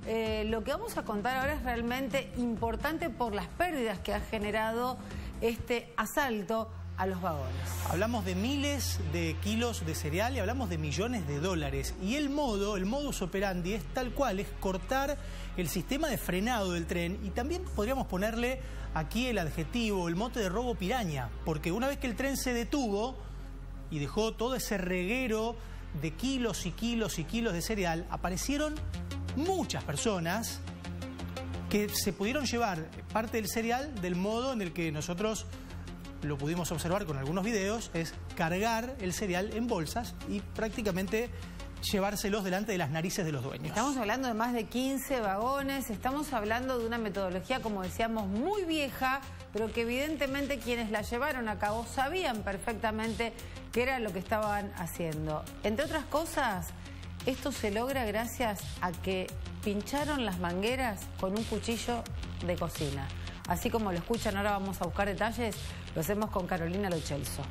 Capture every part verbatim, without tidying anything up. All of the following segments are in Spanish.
eh, lo que vamos a contar ahora es realmente importante por las pérdidas que ha generado este asalto a los vagones. Hablamos de miles de kilos de cereal y hablamos de millones de dólares. Y el modo, el modus operandi es tal cual, es cortar el sistema de frenado del tren. Y también podríamos ponerle aquí el adjetivo, el mote de robo piraña. Porque una vez que el tren se detuvo y dejó todo ese reguero de kilos y kilos y kilos de cereal, aparecieron muchas personas que se pudieron llevar parte del cereal del modo en el que nosotros lo pudimos observar con algunos videos, es cargar el cereal en bolsas y prácticamente llevárselos delante de las narices de los dueños. Estamos hablando de más de quince vagones, estamos hablando de una metodología, como decíamos, muy vieja, pero que evidentemente quienes la llevaron a cabo sabían perfectamente qué era lo que estaban haciendo. Entre otras cosas, esto se logra gracias a que pincharon las mangueras con un cuchillo de cocina. Así como lo escuchan, ahora vamos a buscar detalles, lo hacemos con Carolina Lo Celso.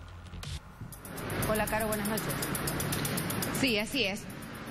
Hola, Caro, buenas noches. Sí, así es.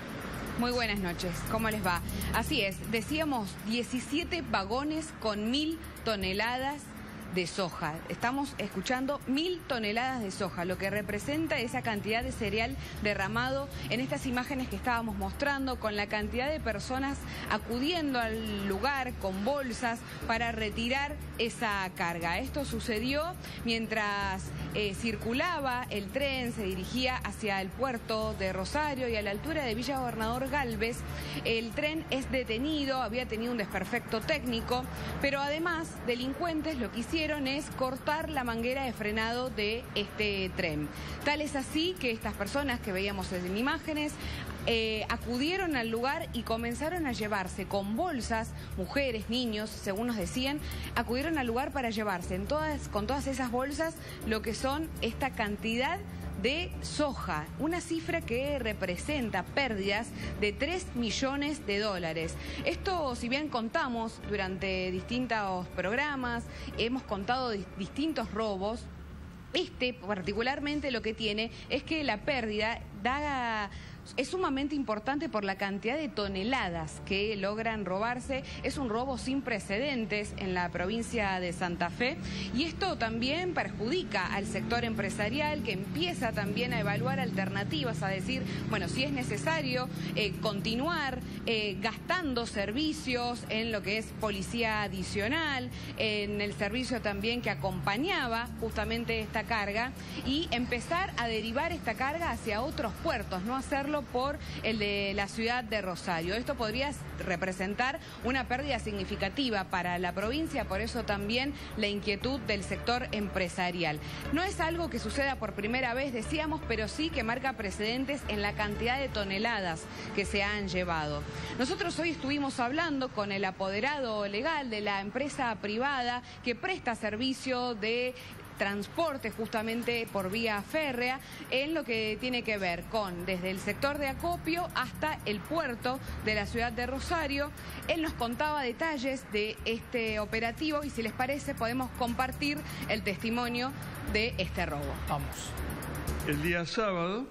Muy buenas noches, ¿cómo les va? Así es, decíamos diecisiete vagones con mil toneladas de soja. Estamos escuchando mil toneladas de soja, lo que representa esa cantidad de cereal derramado en estas imágenes que estábamos mostrando, con la cantidad de personas acudiendo al lugar con bolsas para retirar esa carga. Esto sucedió mientras eh, circulaba el tren, se dirigía hacia el puerto de Rosario y a la altura de Villa Gobernador Galvez. El tren es detenido, había tenido un desperfecto técnico, pero además delincuentes lo que hicieron es cortar la manguera de frenado de este tren. Tal es así que estas personas que veíamos en imágenes eh, acudieron al lugar y comenzaron a llevarse con bolsas, mujeres, niños, según nos decían, acudieron al lugar para llevarse en todas, con todas esas bolsas lo que son esta cantidad de soja, una cifra que representa pérdidas de tres millones de dólares. Esto, si bien contamos durante distintos programas, hemos contado di- distintos robos, este particularmente lo que tiene es que la pérdida da... es sumamente importante por la cantidad de toneladas que logran robarse. Es un robo sin precedentes en la provincia de Santa Fe y esto también perjudica al sector empresarial, que empieza también a evaluar alternativas, a decir, bueno, si es necesario eh, continuar eh, gastando servicios en lo que es policía adicional, en el servicio también que acompañaba justamente esta carga, y empezar a derivar esta carga hacia otros puertos, no hacerlo por el de la ciudad de Rosario. Esto podría representar una pérdida significativa para la provincia, por eso también la inquietud del sector empresarial. No es algo que suceda por primera vez, decíamos, pero sí que marca precedentes en la cantidad de toneladas que se han llevado. Nosotros hoy estuvimos hablando con el apoderado legal de la empresa privada que presta servicio de transporte justamente por vía férrea en lo que tiene que ver con desde el sector de acopio hasta el puerto de la ciudad de Rosario. Él nos contaba detalles de este operativo y, si les parece, podemos compartir el testimonio de este robo. Vamos. El día sábado,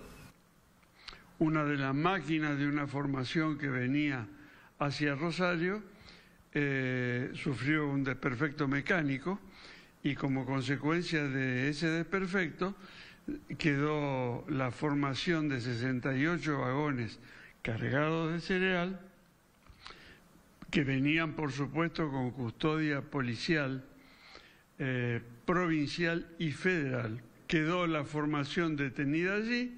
una de las máquinas de una formación que venía hacia Rosario eh, sufrió un desperfecto mecánico, y como consecuencia de ese desperfecto quedó la formación de sesenta y ocho vagones cargados de cereal, que venían por supuesto con custodia policial, eh, provincial y federal. Quedó la formación detenida allí,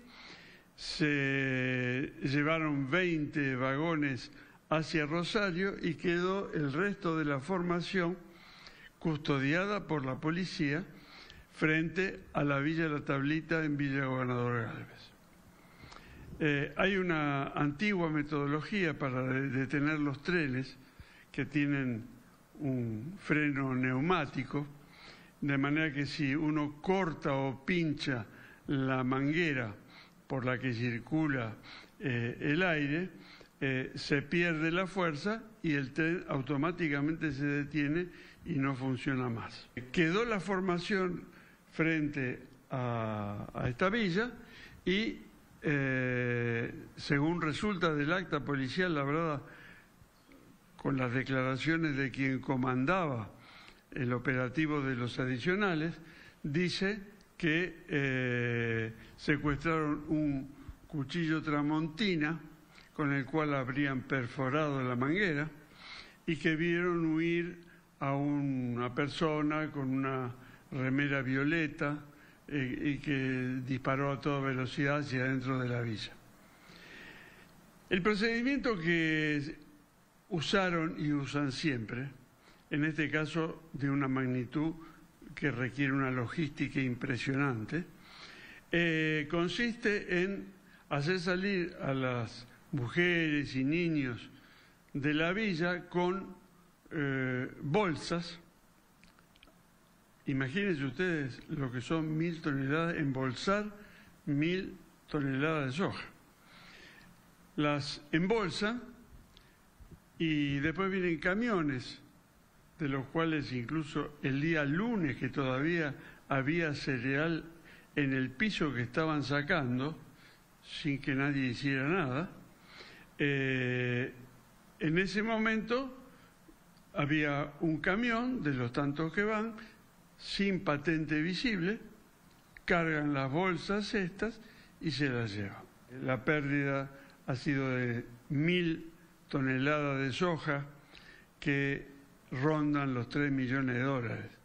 se llevaron veinte vagones hacia Rosario y quedó el resto de la formación custodiada por la policía frente a la Villa La Tablita en Villa Gobernador Galvez. Eh, hay una antigua metodología para de- detener los trenes que tienen un freno neumático, de manera que si uno corta o pincha la manguera por la que circula eh, el aire, eh, se pierde la fuerza y el tren automáticamente se detiene y no funciona más. Quedó la formación frente a, a esta villa y, eh, según resulta del acta policial labrada con las declaraciones de quien comandaba el operativo de los adicionales, dice que eh, secuestraron un cuchillo tramontina con el cual habrían perforado la manguera y que vieron huir a una persona con una remera violeta eh, y que disparó a toda velocidad hacia dentro de la villa. El procedimiento que usaron y usan siempre, en este caso de una magnitud que requiere una logística impresionante, eh, consiste en hacer salir a las mujeres y niños de la villa con eh, bolsas. Imagínense ustedes lo que son mil toneladas, embolsar mil toneladas de soja. Las embolsan y después vienen camiones, de los cuales incluso el día lunes, que todavía había cereal en el piso que estaban sacando, sin que nadie hiciera nada, eh, en ese momento había un camión de los tantos que van, sin patente visible, cargan las bolsas estas y se las llevan. La pérdida ha sido de mil toneladas de soja que rondan los tres millones de dólares.